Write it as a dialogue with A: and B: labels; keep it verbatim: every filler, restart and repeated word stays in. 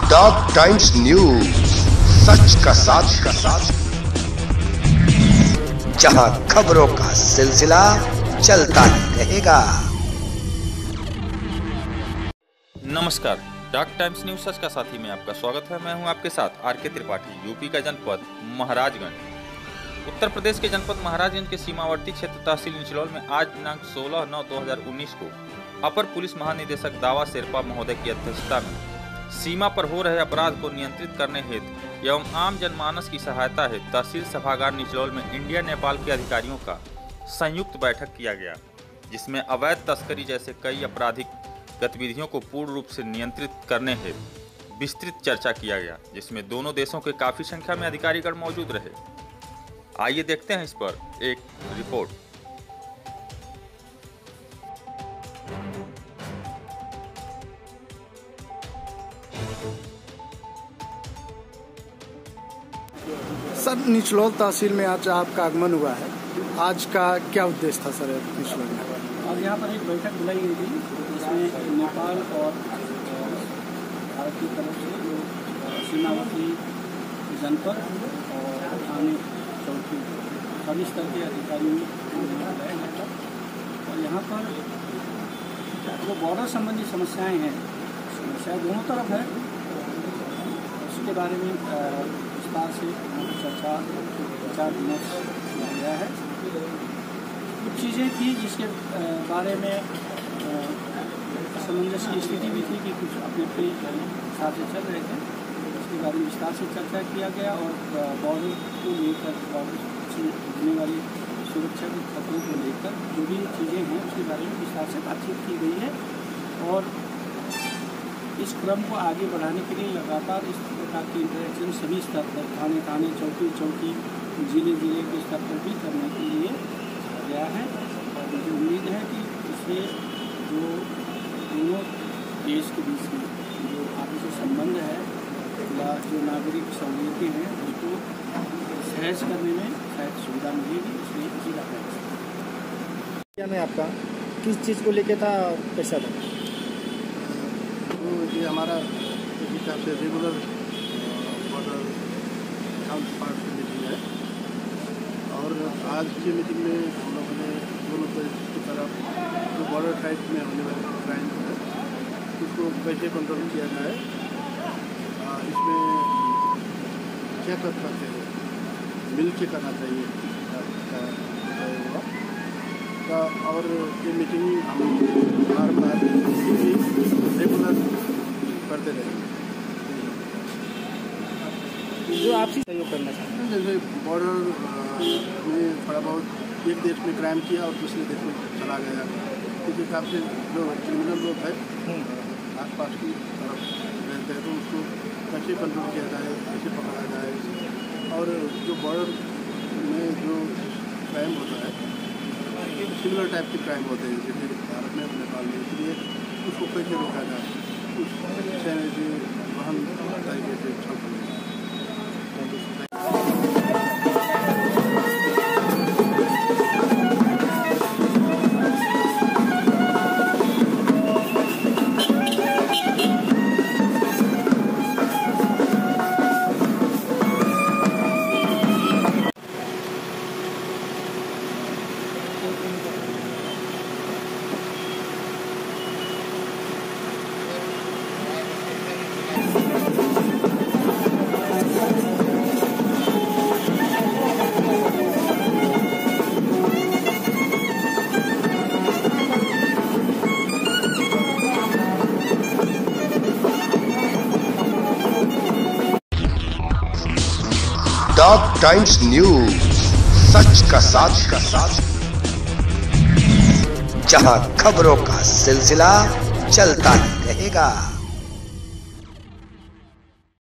A: Dog times news, सच का साथ का साथ, जहां खबरों का सिलसिला चलता ही रहेगा।
B: नमस्कार, डॉग टाइम्स न्यूज सच का साथी में आपका स्वागत है। मैं हूं आपके साथ आर के त्रिपाठी। यूपी का जनपद महाराजगंज। उत्तर प्रदेश के जनपद महाराजगंज के सीमावर्ती क्षेत्र तहसील निचलौल में आज दिनांक सोलह नौ दो हजार उन्नीस को अपर पुलिस महानिदेशक दावा शेरपा महोदय की अध्यक्षता में सीमा पर हो रहे अपराध को नियंत्रित करने हेतु एवं आम जनमानस की सहायता हेतु तहसील सभागार निचलौल में इंडिया नेपाल के अधिकारियों का संयुक्त बैठक किया गया, जिसमें अवैध तस्करी जैसे कई आपराधिक गतिविधियों को पूर्ण रूप से नियंत्रित करने हेतु विस्तृत चर्चा किया गया, जिसमें दोनों देशों के काफी संख्या में अधिकारीगण मौजूद रहे। आइए देखते हैं इस पर एक रिपोर्ट।
C: सर, निचलौल तहसील में आज आपका आगमन हुआ है। आज का क्या उद्देश्य था सर निचलौल में?
D: और यहाँ पर एक बैठक बुलाई गई थी, जिसमें नेपाल और भारत की तरफ से जो सीमावर्ती जनपद और थाने चौकी सभी स्तर के अधिकारियों को बुलाया गया था। और यहाँ पर जो बॉर्डर संबंधी समस्याएं हैं, समस्याएं दोनों तरफ है, उसके बारे में विस्तार से चर्चा विचार विमर्श किया गया है। कुछ चीज़ें थी जिसके बारे में असमंजस की स्थिति भी थी कि कुछ अपने अपने हिसाब से चल रहे थे, उसके बारे में विस्तार से चर्चा किया गया। और बॉर्डर को लेकर, बॉर्डर से जुड़ने वाली सुरक्षा के खतरों को लेकर जो भी चीज़ें हैं उसके बारे में विस्तार से बातचीत की गई है। और इस क्रम को आगे बढ़ाने के लिए लगातार इस प्रकार की इंटरेक्शन सभी स्तर पर, थाने थाने चौकी चौकी जिले जिले के स्तर पर भी करने के लिए गया है। और मुझे उम्मीद है कि इससे जो दोनों देश के बीच में जो आपसी संबंध है या जो नागरिक सहूलियतें हैं उसको सहज करने में शायद सुविधा मिलेगी। इसलिए इसी का प्रयास।
C: क्या मैं आपका किस चीज़ को लेके था, कैसा था?
E: तो ये हमारा एक हिसाब से रेगुलर बॉर्डर काउंटर पार्ट की मीटिंग है। और आज की मीटिंग में हम लोगों ने दोनों देश की तरफ जो बॉर्डर साइड में होने वाले क्राइम है उसको कैसे कंट्रोल किया जाए, इसमें क्या कर सकते हैं, मिल के करना चाहिए का। और ये मीटिंग हम बार बार रेगुलर करते रहेंगे।
C: जो आपसी सहयोग करना चाहते हैं,
E: जैसे बॉर्डर में थोड़ा बहुत एक देश में क्राइम किया और दूसरे देश में चला गया, इस हिसाब से जो क्रिमिनल लोग है आस पास की तरफ रहते हैं तो उसको कैसे कंट्रोल किया जाए, कैसे पकड़ा जाए। और जो बॉर्डर में जो क्राइम होता है सिमिलर टाइप के क्राइम होते हैं जैसे भारत में नेपाल में, इसलिए उसको कैसे रोका जाए उस विषय में भी हम तरीके से छल
A: डॉग टाइम्स न्यूज, सच का साथ का साथ, जहां खबरों का सिलसिला चलता ही रहेगा।